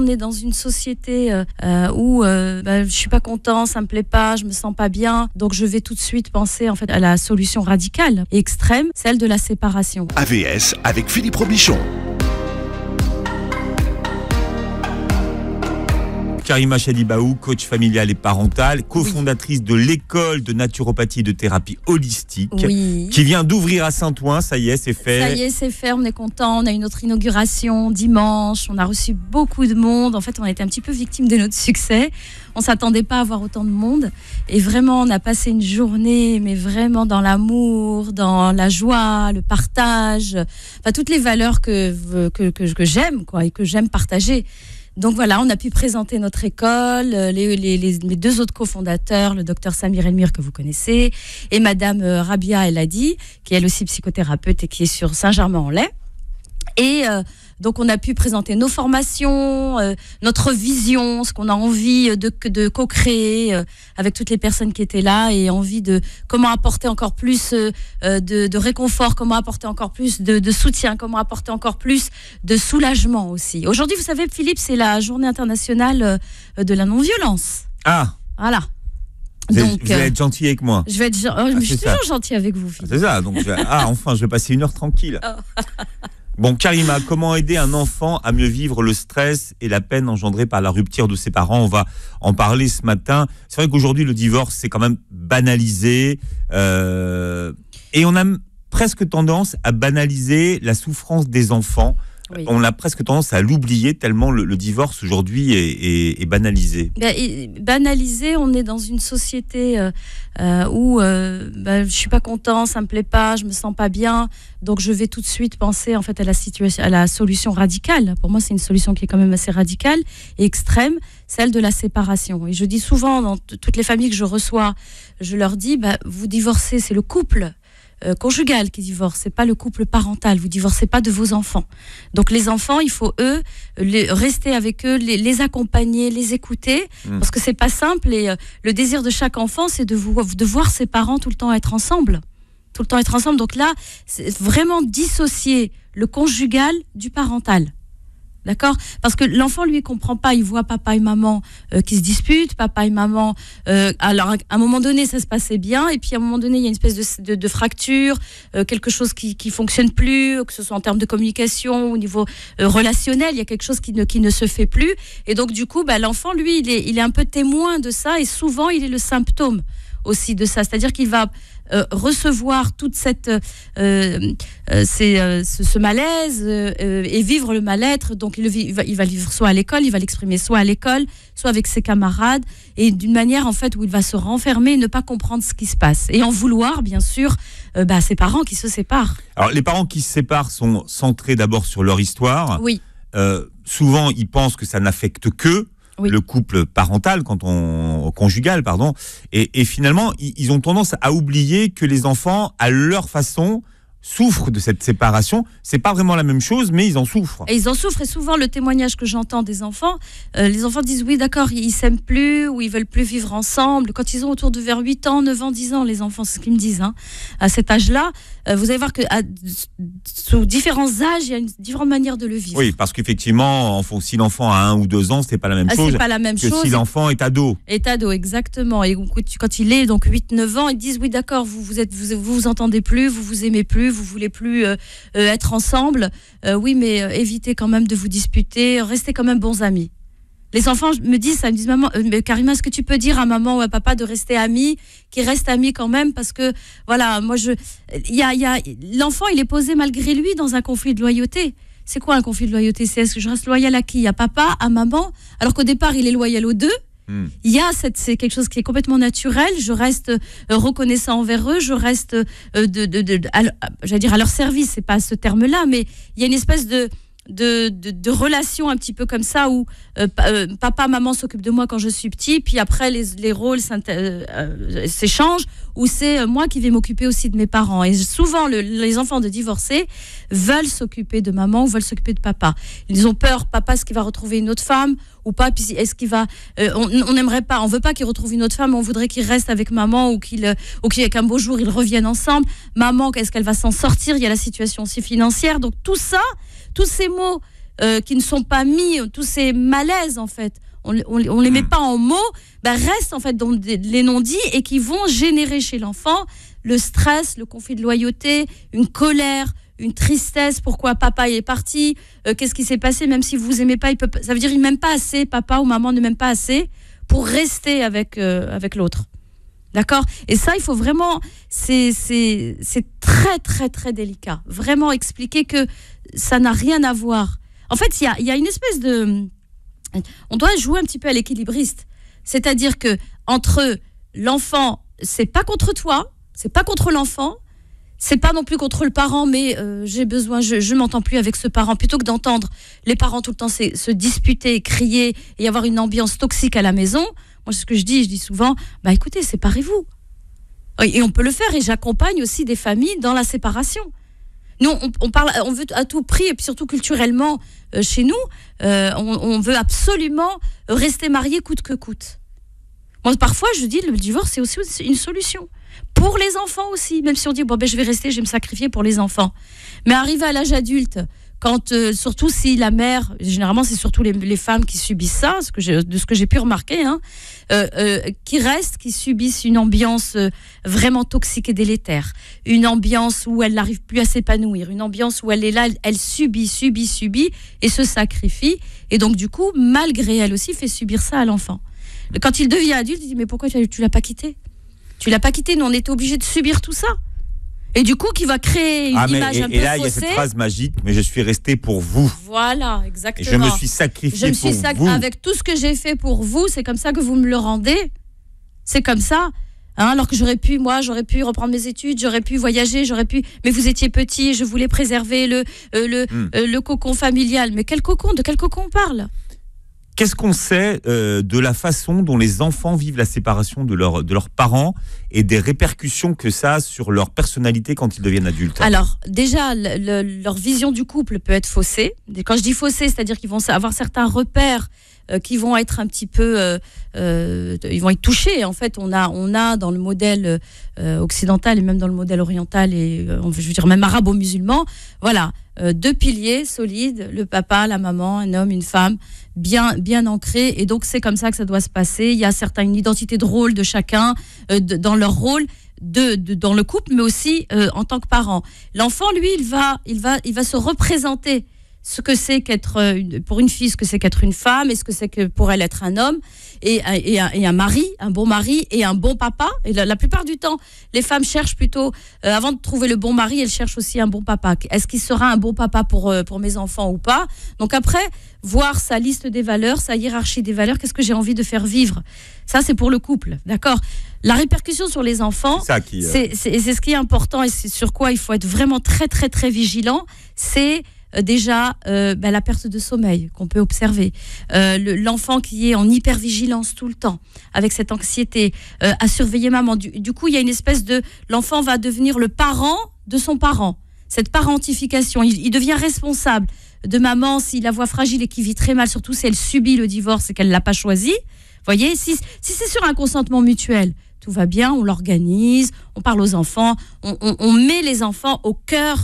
on est dans une société où je suis pas content, ça me plaît pas, je me sens pas bien, donc je vais tout de suite penser en fait à la solution radicale et extrême, celle de la séparation. AVS avec Philippe Robichon. Karima Chadibaou, coach familial et parental, cofondatrice de l'école de naturopathie et de thérapie holistique, qui vient d'ouvrir à Saint-Ouen. Ça y est, c'est fait. Ça y est, c'est fait. On est content. On a eu notre inauguration dimanche. On a reçu beaucoup de monde. En fait, on a été un petit peu victime de notre succès. On s'attendait pas à avoir autant de monde. Et vraiment, on a passé une journée, mais vraiment dans l'amour, dans la joie, le partage, enfin toutes les valeurs que j'aime, quoi, et que j'aime partager. Donc voilà, on a pu présenter notre école, les deux autres cofondateurs, le docteur Samir Elmir que vous connaissez, et madame Rabia El Hadi, qui est elle aussi psychothérapeute et qui est sur Saint-Germain-en-Laye. Et donc on a pu présenter nos formations, notre vision, ce qu'on a envie de co-créer avec toutes les personnes qui étaient là, et envie de comment apporter encore plus de réconfort, comment apporter encore plus de soutien, comment apporter encore plus de soulagement aussi. Aujourd'hui, vous savez, Philippe, c'est la journée internationale de la non-violence. Ah. Voilà. Donc, vous allez être gentil avec moi. Je suis toujours gentil avec vous, Philippe. C'est ça. Donc, enfin, je vais passer une heure tranquille. Bon, Karima, comment aider un enfant à mieux vivre le stress et la peine engendrée par la rupture de ses parents? On va en parler ce matin. C'est vrai qu'aujourd'hui, le divorce, c'est quand même banalisé. Et on a presque tendance à banaliser la souffrance des enfants. Oui. On a presque tendance à l'oublier tellement le divorce aujourd'hui est banalisé. Banalisé, on est dans une société où je suis pas content, ça me plaît pas, je me sens pas bien, donc je vais tout de suite penser en fait à la solution radicale. Pour moi, c'est une solution qui est quand même assez radicale et extrême, celle de la séparation. Et je dis souvent dans toutes les familles que je reçois, je leur dis vous divorcez, c'est le couple conjugal qui divorce, c'est pas le couple parental. Vous divorcez pas de vos enfants. Donc les enfants, il faut rester avec eux, les accompagner, les écouter, parce que c'est pas simple. Et le désir de chaque enfant, c'est de voir ses parents tout le temps être ensemble. Donc là, c'est vraiment dissocier le conjugal du parental. D'accord ? Parce que l'enfant, lui, comprend pas. Il voit papa et maman qui se disputent, papa et maman. Alors, à un moment donné, ça se passait bien, et puis à un moment donné, il y a une espèce de fracture, quelque chose qui fonctionne plus, que ce soit en termes de communication, au niveau relationnel, il y a quelque chose qui ne se fait plus. Et donc, du coup, l'enfant, lui, il est un peu témoin de ça, et souvent, il est le symptôme aussi de ça. C'est-à-dire qu'il va recevoir toute cette ce malaise et vivre le mal-être. Donc il va le vivre soit à l'école, il va l'exprimer soit à l'école, soit avec ses camarades, et d'une manière en fait où il va se renfermer et ne pas comprendre ce qui se passe, et en vouloir bien sûr ses parents qui se séparent. Alors les parents qui se séparent sont centrés d'abord sur leur histoire. Oui. Souvent ils pensent que ça n'affecte que le couple parental, conjugal, pardon, et finalement ils ont tendance à oublier que les enfants, à leur façon, souffrent de cette séparation. C'est pas vraiment la même chose, mais ils en souffrent. Et ils en souffrent, et souvent le témoignage que j'entends des enfants, les enfants disent oui d'accord, ils s'aiment plus, ou ils veulent plus vivre ensemble. Quand ils ont autour de vers 8 ans, 9 ans, 10 ans, les enfants, c'est ce qu'ils me disent, à cet âge-là, vous allez voir que sous différents âges, il y a différentes manières de le vivre. Oui, parce qu'effectivement, si l'enfant a 1 ou 2 ans, c'est pas la même chose. C'est pas la même chose si l'enfant est ado. Est ado, exactement. Et quand il est donc 8-9 ans, ils disent oui d'accord, vous entendez plus, vous aimez plus, vous voulez plus être ensemble. Oui, mais évitez quand même de vous disputer, restez quand même bons amis. Les enfants me disent maman, Karima, est-ce que tu peux dire à maman ou à papa de rester amis, qu'ils restent amis quand même, parce que voilà, l'enfant, il est posé malgré lui dans un conflit de loyauté. C'est quoi un conflit de loyauté? C'est est-ce que je reste loyal à qui? À papa, à maman, alors qu'au départ il est loyal aux deux. Il y a c'est quelque chose qui est complètement naturel. Je reste reconnaissant envers eux, je reste j'allais dire à leur service, c'est pas ce terme-là, mais il y a une espèce de relation un petit peu comme ça où papa, maman s'occupe de moi quand je suis petit, puis après les rôles s'échangent, ou c'est moi qui vais m'occuper aussi de mes parents. Et souvent les enfants de divorcés veulent s'occuper de maman ou veulent s'occuper de papa. Ils ont peur, papa, est-ce qu'il va retrouver une autre femme ou pas, puis est-ce qu'il va on n'aimerait pas, on veut pas qu'il retrouve une autre femme, on voudrait qu'il reste avec maman, ou qu'un beau jour ils reviennent ensemble. Maman, est-ce qu'elle va s'en sortir? Il y a la situation aussi financière. Donc tout ça, tous ces mots qui ne sont pas mis, tous ces malaises en fait, on les met pas en mots, restent en fait dans les non-dits et qui vont générer chez l'enfant le stress, le conflit de loyauté, une colère, une tristesse. Pourquoi papa est parti, qu'est-ce qui s'est passé, même si vous aimez pas, ça veut dire il m'aime pas assez, papa ou maman ne m'aime pas assez pour rester avec l'autre. D'accord ? Et ça, il faut vraiment, c'est très très très délicat. Vraiment expliquer que ça n'a rien à voir. En fait, il y a une espèce de, on doit jouer un petit peu à l'équilibriste. C'est-à-dire que entre l'enfant, c'est pas contre toi, c'est pas contre l'enfant, c'est pas non plus contre le parent, mais j'ai besoin, je m'entends plus avec ce parent. Plutôt que d'entendre les parents tout le temps se disputer, crier et avoir une ambiance toxique à la maison, moi c'est ce que je dis souvent, écoutez, séparez-vous. Et on peut le faire, et j'accompagne aussi des familles dans la séparation. Nous, on veut à tout prix, et puis surtout culturellement, chez nous, on veut absolument rester mariés coûte que coûte. Moi, parfois, je dis, le divorce, c'est aussi une solution. Pour les enfants aussi, même si on dit, je vais rester, je vais me sacrifier pour les enfants. Mais arrivé à l'âge adulte, quand, surtout si la mère, généralement, c'est surtout les femmes qui subissent ça, de ce que j'ai pu remarquer, qui restent, qui subissent une ambiance vraiment toxique et délétère. Une ambiance où elle n'arrive plus à s'épanouir. Une ambiance où elle est là, elle subit et se sacrifie. Et donc, du coup, malgré elle aussi, fait subir ça à l'enfant. Quand il devient adulte, il dit, mais pourquoi tu l'as pas quitté ? Tu l'as pas quitté, nous on était obligés de subir tout ça. Et du coup, qui va créer une image un peu faussée. Et là, il y a cette phrase magique, mais je suis resté pour vous. Voilà, exactement. Et je me suis sacrifié pour vous. Avec tout ce que j'ai fait pour vous, c'est comme ça que vous me le rendez. C'est comme ça. Alors que j'aurais pu reprendre mes études, j'aurais pu voyager, mais vous étiez petit, je voulais préserver le cocon familial. Mais de quel cocon on parle ? Qu'est-ce qu'on sait de la façon dont les enfants vivent la séparation de leurs parents et des répercussions que ça a sur leur personnalité quand ils deviennent adultes ? Alors, déjà, leur vision du couple peut être faussée. Quand je dis faussée, c'est-à-dire qu'ils vont avoir certains repères qui vont être un petit peu... ils vont être touchés. En fait, on a dans le modèle occidental et même dans le modèle oriental et je veux dire même arabo-musulman, voilà, 2 piliers solides, le papa, la maman, un homme, une femme, bien ancrés. Et donc, c'est comme ça que ça doit se passer. Il y a une identité de rôle de chacun dans leur rôle dans le couple, mais aussi en tant que parent. L'enfant, lui, il va se représenter ce que c'est qu'être, pour une fille, ce que c'est qu'être une femme, et ce que c'est que pour elle être un homme, et un mari, un bon mari, et un bon papa. Et la plupart du temps, les femmes cherchent plutôt, avant de trouver le bon mari, elles cherchent aussi un bon papa. Est-ce qu'il sera un bon papa pour mes enfants ou pas ? Donc après, voir sa liste des valeurs, sa hiérarchie des valeurs, qu'est-ce que j'ai envie de faire vivre ? Ça, c'est pour le couple, d'accord ? La répercussion sur les enfants, c'est ce qui est important, et c'est sur quoi il faut être vraiment très, très, très vigilant, c'est... déjà la perte de sommeil qu'on peut observer, l'enfant qui est en hypervigilance tout le temps avec cette anxiété, à surveiller maman, du coup il y a une espèce de, l'enfant va devenir le parent de son parent, cette parentification, il devient responsable de maman s'il la voit fragile et qui vit très mal, surtout si elle subit le divorce et qu'elle l'a pas choisi. Voyez, si c'est sur un consentement mutuel, tout va bien, on l'organise, on parle aux enfants, on met les enfants au cœur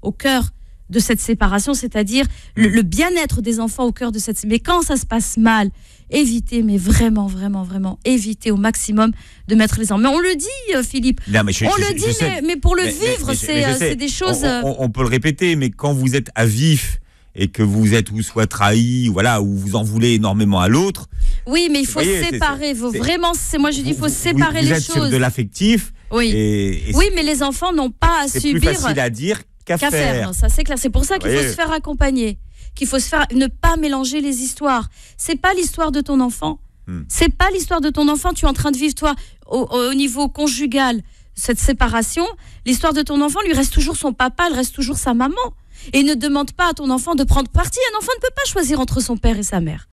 de cette séparation, c'est-à-dire le bien-être des enfants au cœur de cette... Mais quand ça se passe mal, évitez, mais vraiment, vraiment, vraiment, évitez au maximum de mettre les enfants. Mais on le dit, Philippe, non, mais pour le vivre, c'est des choses... On peut le répéter, mais quand vous êtes à vif et que vous êtes ou soit trahi, voilà, ou vous en voulez énormément à l'autre... Oui, mais il faut séparer, moi je dis, il faut séparer les choses. Vous êtes sur de l'affectif. Oui, oui, mais les enfants n'ont pas à subir... C'est plus facile à dire qu'à faire. Ça c'est clair. C'est pour ça qu'il faut se faire accompagner, qu'il faut ne pas mélanger les histoires. C'est pas l'histoire de ton enfant. C'est pas l'histoire de ton enfant. Tu es en train de vivre toi au niveau conjugal cette séparation. L'histoire de ton enfant lui reste toujours son papa, elle reste toujours sa maman. Et ne demande pas à ton enfant de prendre parti. Un enfant ne peut pas choisir entre son père et sa mère.